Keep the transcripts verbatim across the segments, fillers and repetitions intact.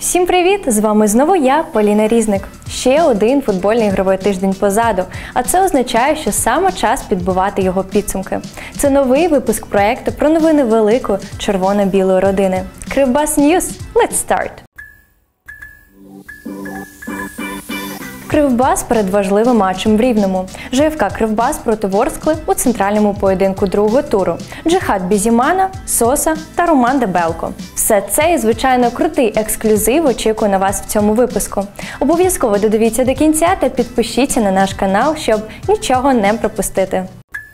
Всім привіт! З вами знову я, Поліна Різник. Ще один футбольний ігровий тиждень позаду, а це означає, що саме час підбивати його підсумки. Це новий випуск проєкту про новини великої червоно-білої родини. Кривбас Ньюс. Let's start! Кривбас перед важливим матчем в Рівному. ЖФК Кривбас проти Ворскли у центральному поєдинку другого туру. Джихад Бізімана, Соса та Роман Дебелко. Все це і, звичайно, крутий ексклюзив очікує на вас в цьому випуску. Обов'язково додивіться до кінця та підпишіться на наш канал, щоб нічого не пропустити.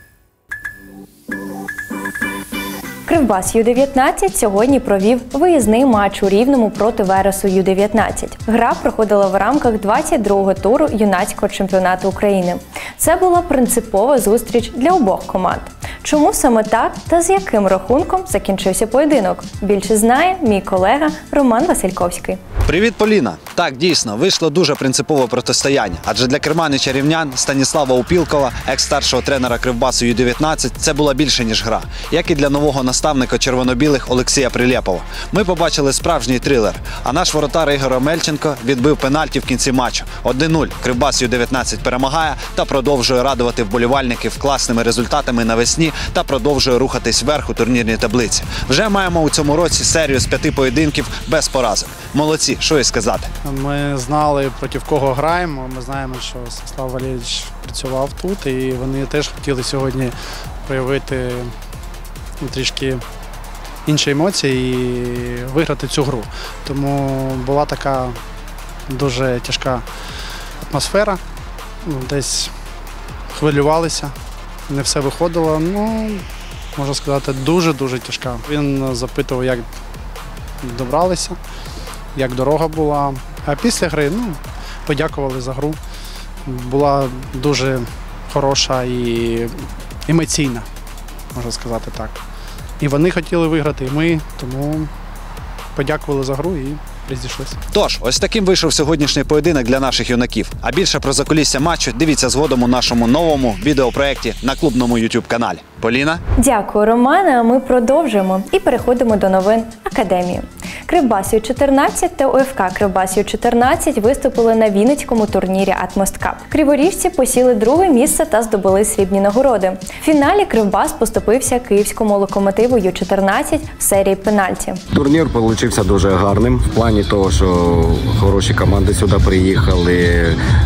Кривбас Ю дев'ятнадцять сьогодні провів виїзний матч у Рівному проти Вересу Ю дев'ятнадцять. Гра проходила в рамках двадцять другого туру юнацького чемпіонату України. Це була принципова зустріч для обох команд. Чому саме так та з яким рахунком закінчився поєдинок? Більше знає мій колега Роман Васильковський. Привіт, Поліна! Так, дійсно, вийшло дуже принципове протистояння, адже для керманича рівнян Станіслава Упілкова, екс-старшого тренера Кривбасу Ю дев'ятнадцять, це була більше, ніж гра, як і для нового наставника червоно-білих Олексія Прилєпова. Ми побачили справжній трилер, а наш воротар Ігор Омельченко відбив пенальті в кінці матчу. один нуль Кривбас Ю дев'ятнадцять перемагає та продовжує радувати вболівальників класними результатами навесні та продовжує рухатись вверх у турнірній таблиці. Вже маємо у цьому році серію з п'яти поєдинків без поразок. Молодці, що і сказати. Ми знали, проти кого граємо. Ми знаємо, що Станіслав Валерійович працював тут, і вони теж хотіли сьогодні проявити трішки інші емоції і виграти цю гру. Тому була така дуже тяжка атмосфера, десь хвилювалися, не все виходило. Ну, можна сказати, дуже-дуже тяжка. Він запитував, як добралися, як дорога була. А після гри, ну, подякували за гру. Була дуже хороша і емоційна, можна сказати так. І вони хотіли виграти, і ми, тому подякували за гру і розійшлися. Тож, ось таким вийшов сьогоднішній поєдинок для наших юнаків. А більше про закулісся матчу дивіться згодом у нашому новому відеопроєкті на клубному ютуб-каналі. Поліна? Дякую, Романе, а ми продовжуємо і переходимо до новин Академії. Кривбас Ю чотирнадцять та УФК Кривбас Ю чотирнадцять виступили на Вінницькому турнірі Атмост Кап. Криворіжці посіли друге місце та здобули срібні нагороди. В фіналі Кривбас поступився київському Локомотиву Ю чотирнадцять в серії пенальті. Турнір вийшов дуже гарним в плані того, що хороші команди сюди приїхали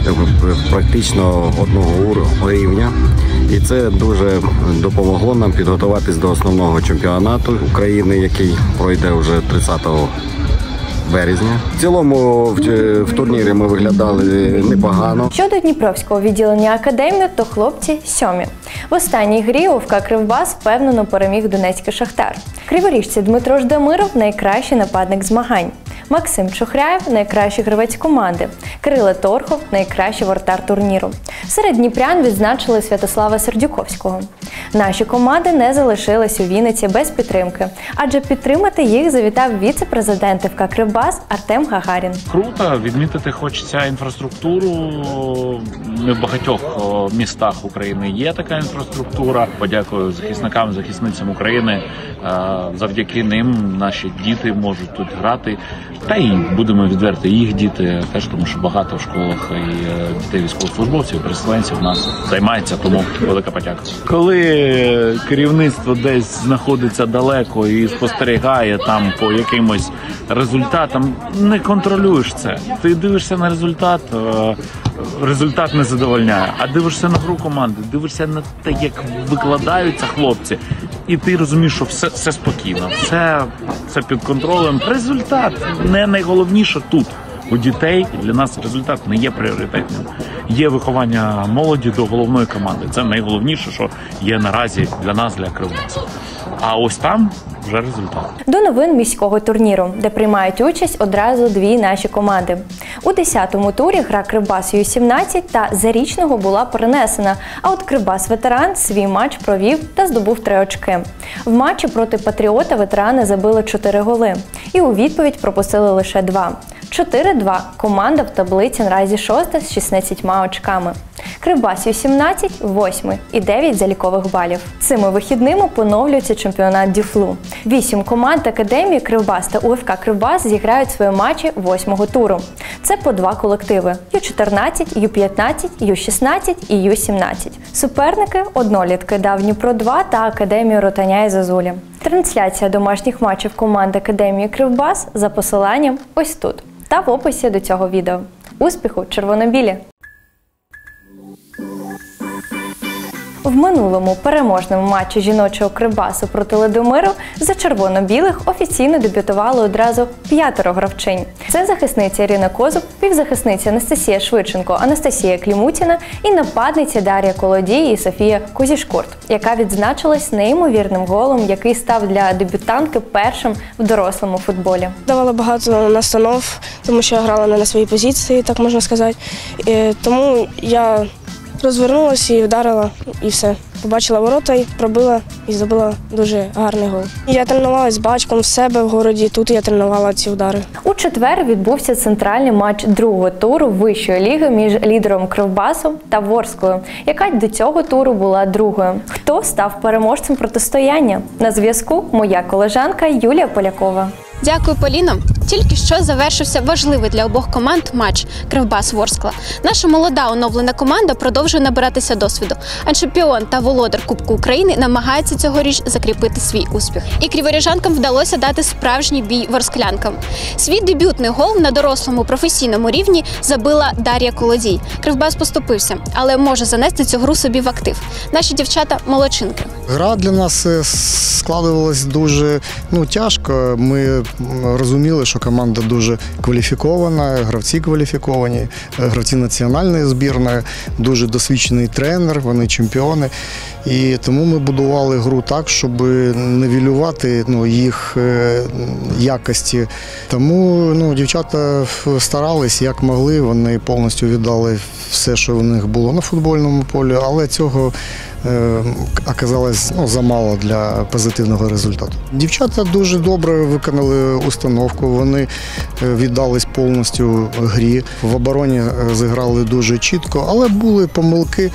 практично одного рівня. І це дуже допомогло нам підготуватись до основного чемпіонату України, який пройде вже тридцятого березня. В цілому в, в турнірі ми виглядали непогано. Щодо Дніпровського відділення Академії, то хлопці сьомі. В останній грі УФК Кривбас впевнено переміг Донецький Шахтар. Криворіжці Дмитро Ждамиров – найкращий нападник змагань. Максим Чухряєв – найкращий гравець команди. Кирило Торхов – найкращий воротар турніру. Серед дніпрян відзначили Святослава Сердюковського. Наші команди не залишились у Вінниці без підтримки, адже підтримати їх завітав віце-президент ФК Кривбас Артем Гагарін. Круто, відмітити хочеться інфраструктуру. Не в багатьох містах України є така інфраструктура. Подякую захисникам, захисницям України. Завдяки ним наші діти можуть тут грати. Та і будемо відверти, їх діти теж, тому що багато в школах і дітей військовослужбовців, переселенців у нас займається, тому велика подяка. Коли керівництво десь знаходиться далеко і спостерігає там по якимось результатам, не контролюєш це. Ти дивишся на результат, результат не задовольняє, а дивишся на гру команди, дивишся на те, як викладаються хлопці, і ти розумієш, що все, все спокійно, все, все під контролем. Результат не найголовніше тут. У дітей для нас результат не є пріоритетним. Є виховання молоді до головної команди. Це найголовніше, що є наразі для нас, для Кривбасу. А ось там вже результат. До новин міського турніру, де приймають участь одразу дві наші команди. У десятому турі гра Кривбас Ю сімнадцять та Зарічного була перенесена, а от Кривбас Ветеран свій матч провів та здобув три очки. В матчі проти Патріота ветерани забили чотири голи і у відповідь пропустили лише два. чотири два. Команда в таблиці наразі шоста з шістнадцятьма очками. Кривбас Ю сімнадцять – восьмий і дев'ять залікових балів. Цими вихідними поновлюється чемпіонат Дюфлу. Вісім команд Академії Кривбас та УФК Кривбас зіграють свої матчі восьмого туру. Це по два колективи – Ю чотирнадцять, Ю п'ятнадцять, Ю шістнадцять і Ю сімнадцять. Суперники – однолітки ДАВ Дніпро два та Академію Ротаня і Зазулі. Трансляція домашніх матчів команд Академії Кривбас за посиланням ось тут та в описі до цього відео. Успіху червоно-білі! В минулому переможному матчі жіночого Кривбасу проти Ледомиру за червоно-білих офіційно дебютували одразу п'ятеро гравчинь. Це захисниця Ірина Козуб, півзахисниця Анастасія Швидченко, Анастасія Клімутіна і нападниця Дар'я Колодій і Софія Кузішкурт, яка відзначилась неймовірним голом, який став для дебютантки першим в дорослому футболі. Давала багато настанов, тому що я грала не на своїй позиції, так можна сказати. І тому я розвернулася і вдарила, і все. Побачила ворота, і пробила, і забила дуже гарний гол. Я тренувалася з батьком в себе в городі, тут я тренувала ці удари. У четвер відбувся центральний матч другого туру Вищої ліги між лідером Кривбасом та Ворсклою, яка до цього туру була другою. Хто став переможцем протистояння? На зв'язку моя колежанка Юлія Полякова. Дякую, Поліно. Тільки що завершився важливий для обох команд матч Кривбас-Ворскла. Наша молода оновлена команда продовжує набиратися досвіду, а чемпіон та володар Кубку України намагається цьогоріч закріпити свій успіх. І криворіжанкам вдалося дати справжній бій ворсклянкам. Свій дебютний гол на дорослому професійному рівні забила Дар'я Колодій. Кривбас поступився, але може занести цю гру собі в актив. Наші дівчата – молодчинки. Гра для нас складувалась дуже ну, тяжко. Ми розуміли, що команда дуже кваліфікована, гравці кваліфіковані, гравці національної збірної, дуже досвідчений тренер, вони чемпіони. І тому ми будували гру так, щоб нівелювати ну, їх якості. Тому ну, дівчата старались як могли, вони повністю віддали все, що в них було на футбольному полі, але цього оказалось ну, замало для позитивного результату. Дівчата дуже добре виконали установку, вони віддались повністю грі. В обороні зіграли дуже чітко, але були помилки.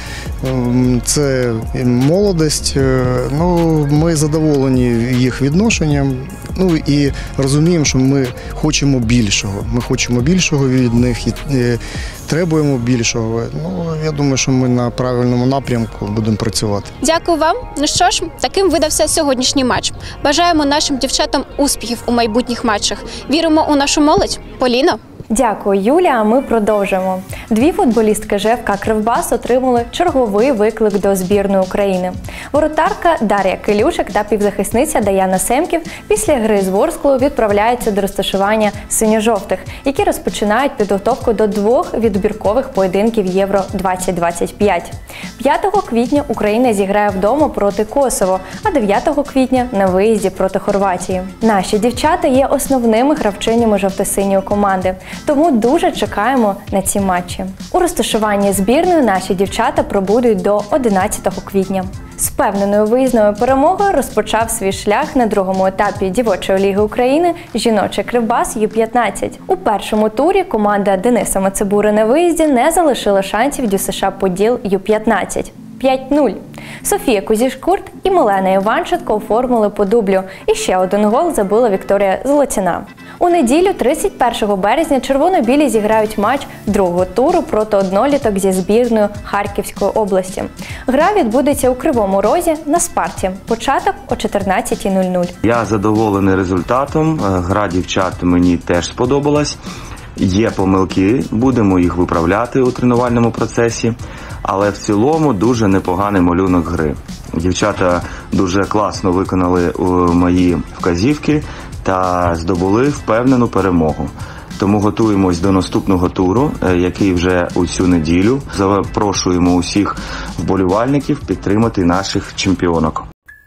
Це молодість. Ну, ми задоволені їх відношенням. Ну і розуміємо, що ми хочемо більшого. Ми хочемо більшого від них і требуємо більшого. Ну, я думаю, що ми на правильному напрямку будемо працювати. Дякую вам. Ну що ж, таким видався сьогоднішній матч. Бажаємо нашим дівчатам успіхів у майбутніх матчах. Віримо у нашу молодь. Поліно. Дякую, Юля. А ми продовжимо. Дві футболістки ЖФК Кривбас отримали черговий виклик до збірної України. Воротарка Дар'я Килюшик та півзахисниця Даяна Семків після гри з Ворсклою відправляються до розташування синьо-жовтих, які розпочинають підготовку до двох відбіркових поєдинків Євро двадцять двадцять п'ять. п'ятого квітня Україна зіграє вдома проти Косово, а дев'ятого квітня на виїзді проти Хорватії. Наші дівчата є основними гравчинями жовто-синьої команди. Тому дуже чекаємо на ці матчі. У розташуванні збірної наші дівчата пробудуть до одинадцятого квітня. З впевненою виїзною перемогою розпочав свій шлях на другому етапі Дівочої ліги України жіночий Кривбас Ю п'ятнадцять. У першому турі команда Дениса Мацебури на виїзді не залишила шансів ДЮСШ Поділ Ю п'ятнадцять. п'ять нуль. Софія Кузішкурт і Милена Іванченко оформили по дублю. І ще один гол забила Вікторія Золотіна. У неділю, тридцять першого березня, червоно-білі зіграють матч другого туру проти одноліток зі збірною Харківської області. Гра відбудеться у Кривому Розі на Спарті. Початок о чотирнадцятій нуль нуль. Я задоволений результатом. Гра дівчат мені теж сподобалась. Є помилки, будемо їх виправляти у тренувальному процесі, але в цілому дуже непоганий малюнок гри. Дівчата дуже класно виконали мої вказівки та здобули впевнену перемогу. Тому готуємось до наступного туру, який вже у цю неділю. Запрошуємо усіх вболівальників підтримати наших чемпіонок.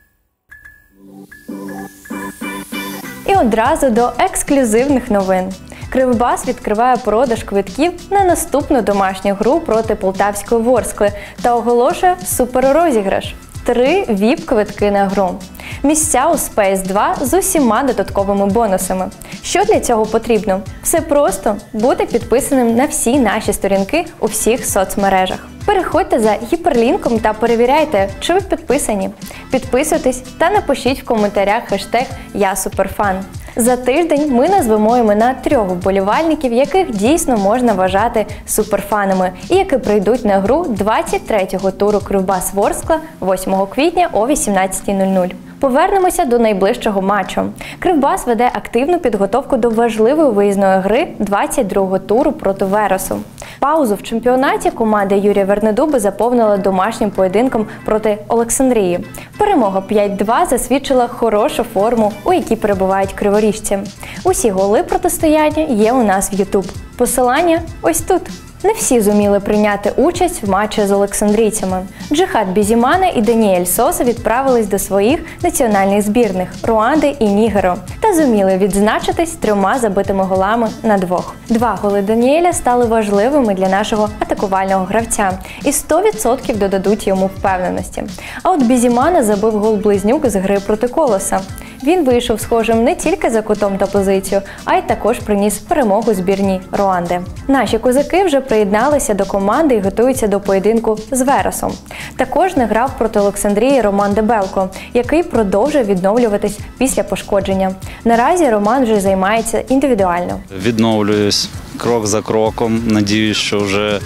І одразу до ексклюзивних новин. Кривбас відкриває продаж квитків на наступну домашню гру проти Полтавської Ворскли та оголошує суперрозіграш. Три віп-квитки на гру. Місця у Спейс два з усіма додатковими бонусами. Що для цього потрібно? Все просто – бути підписаним на всі наші сторінки у всіх соцмережах. Переходьте за гіперлінком та перевіряйте, чи ви підписані. Підписуйтесь та напишіть в коментарях хештег «Я суперфан». За тиждень ми назвемо імена трьох вболівальників, яких дійсно можна вважати суперфанами, і які прийдуть на гру двадцять третього туру Кривбас Ворскла восьмого квітня о вісімнадцятій нуль нуль. Повернемося до найближчого матчу. Кривбас веде активну підготовку до важливої виїзної гри двадцять другого туру проти Вересу. Паузу в чемпіонаті команда Юрія Вернедуби заповнила домашнім поєдинком проти Олександрії. Перемога п'ять два засвідчила хорошу форму, у якій перебувають криворіжці. Усі голи протистояння є у нас в ютуб. Посилання ось тут. Не всі зуміли прийняти участь в матчі з олександрійцями. Джихад Бізімана і Даніель Соса відправились до своїх національних збірних – Руанди і Нігеру та зуміли відзначитись трьома забитими голами на двох. Два голи Даніеля стали важливими для нашого атакувального гравця і сто відсотків додадуть йому впевненості. А от Бізімана забив гол-близнюк з гри проти Колоса. Він вийшов схожим не тільки за кутом та позицію, а й також приніс перемогу збірній Руанди. Наші козаки вже приєдналися до команди і готуються до поєдинку з Вересом. Також не грав проти Олександрії Роман Дебелко, який продовжує відновлюватись після пошкодження. Наразі Роман вже займається індивідуально. Відновлююсь крок за кроком. Надіюсь, що вже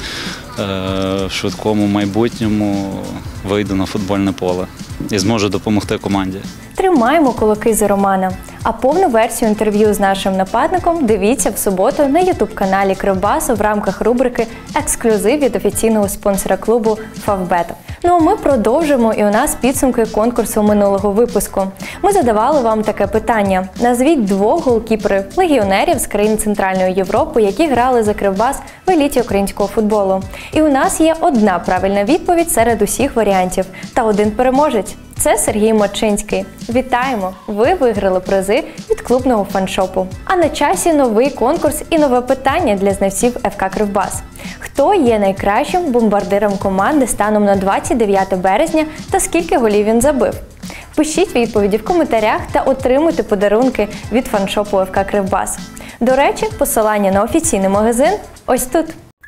в швидкому майбутньому вийду на футбольне поле і зможу допомогти команді. Тримаємо кулаки за Романа. А повну версію інтерв'ю з нашим нападником дивіться в суботу на ютуб-каналі Кривбасу в рамках рубрики «Ексклюзив» від офіційного спонсора клубу Фавбет. Ну а ми продовжимо, і у нас підсумки конкурсу минулого випуску. Ми задавали вам таке питання. Назвіть двох голкіперів-легіонерів з країн Центральної Європи, які грали за Кривбас в еліті українського футболу. І у нас є одна правильна відповідь серед усіх варіантів та один переможець. Це Сергій Мочинський. Вітаємо! Ви виграли призи від клубного фаншопу. А на часі новий конкурс і нове питання для знавців еф ка Кривбас. Хто є найкращим бомбардиром команди станом на двадцять дев'яте березня та скільки голів він забив? Пишіть відповіді в коментарях та отримуйте подарунки від фаншопу еф ка Кривбас. До речі, посилання на офіційний магазин ось тут.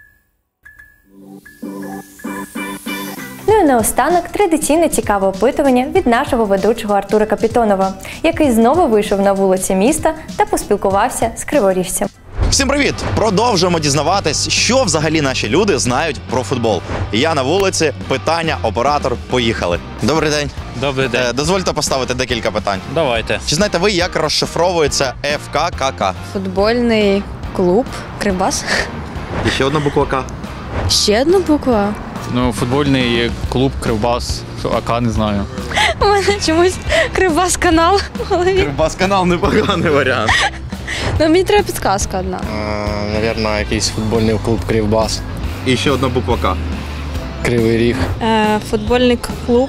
Ну і наостанок традиційне цікаве опитування від нашого ведучого Артура Капітонова, який знову вийшов на вулиці міста та поспілкувався з криворіжцем. Всім привіт! Продовжуємо дізнаватись, що взагалі наші люди знають про футбол. Я на вулиці, питання, оператор, поїхали. Добрий день. Добрий день. Е, дозвольте поставити декілька питань. Давайте. Чи знаєте ви, як розшифровується еф ка ка ка? Футбольний клуб Кривбас. І ще одна буква К. Ще одна буква. Ну, футбольний клуб Кривбас, АК не знаю. У мене чомусь Кривбас канал в голові. Кривбас канал непоганий варіант. Ну, мені треба підказка одна. Навірно, якийсь футбольний клуб Кривбас. І ще одна буква К. Кривий Ріг. Е, футбольний клуб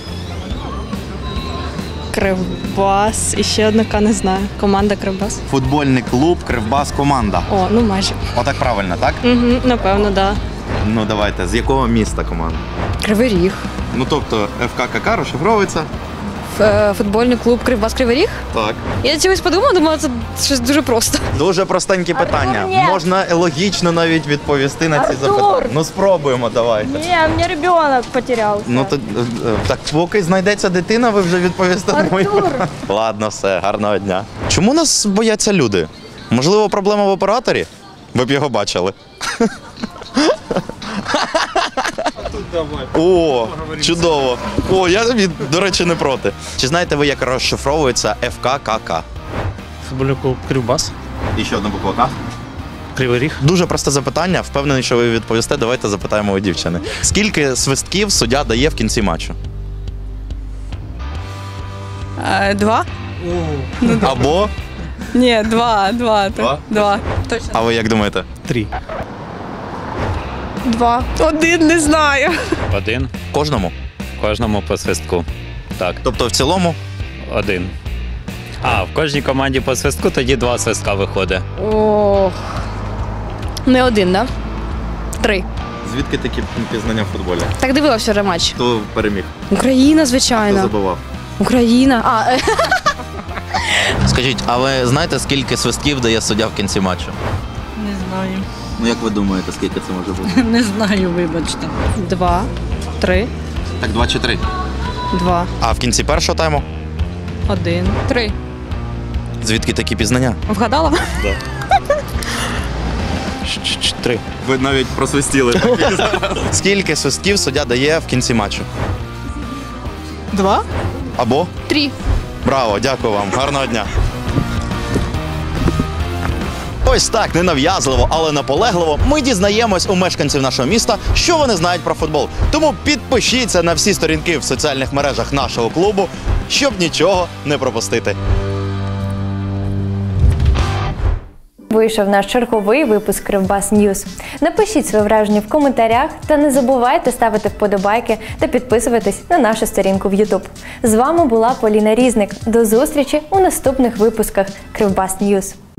Кривбас. І ще одна К, не знаю. Команда Кривбас. Футбольний клуб Кривбас команда. О, ну майже. Отак правильно, так? Угу, напевно, так. Да. Ну давайте, з якого міста команда? Кривий Ріг. Ну тобто еф ка ка ка розшифровується? Футбольний клуб Кривбас Кривий Ріг? Так. Я чогось подумала, думала, це щось дуже просто. Дуже простенькі питання. Можна логічно навіть відповісти на ці запитання. Ну спробуємо, давайте. Ні, у мене ребенок потерявся. Ну то, так поки знайдеться дитина, ви вже відповісте на мої питання. Ладно, все, гарного дня. Чому нас бояться люди? Можливо, проблема в операторі? Ви б його бачили. О, чудово. О, я, до речі, не проти. Чи знаєте ви, як розшифровується еф ка ка ка? Футбольний клуб Кривбас. І ще одна буква К. Кривий Ріг. Дуже просте запитання. Впевнений, що ви відповісте. Давайте запитаємо у дівчини. Скільки свистків суддя дає в кінці матчу? А, два? Ну, або? Ні, два, два. Два? Два. Точно. А ви як думаєте? Три. Два. Один, не знаю. Один. Кожному? Кожному по свистку. Так. Тобто в цілому? Один. А, в кожній команді по свистку тоді два свистка виходить. Ох. Не один, да? Три. Звідки такі пізнання в футболі? Так дивилася вже матч. Хто переміг? Україна, звичайно. Хто забивав? Україна. А, Скажіть, а ви знаєте, скільки свистків дає суддя в кінці матчу? Не знаю. Ну як ви думаєте, скільки це може бути? Не знаю, вибачте. Два, три, Так, два чи три? два, А в кінці першого тайму? один, три. Звідки такі пізнання? Вгадала? Три. Ви навіть просвистіли. Скільки свистків суддя дає в кінці матчу? Два. Або? Три. Браво, дякую вам. Гарного дня. Ось так, ненав'язливо, але наполегливо ми дізнаємось у мешканців нашого міста, що вони знають про футбол. Тому підпишіться на всі сторінки в соціальних мережах нашого клубу, щоб нічого не пропустити. Вийшов наш черговий випуск Кривбас Ньюз. Напишіть своє враження в коментарях та не забувайте ставити вподобайки та підписуватись на нашу сторінку в ютуб. З вами була Поліна Різник. До зустрічі у наступних випусках Кривбас Ньюз.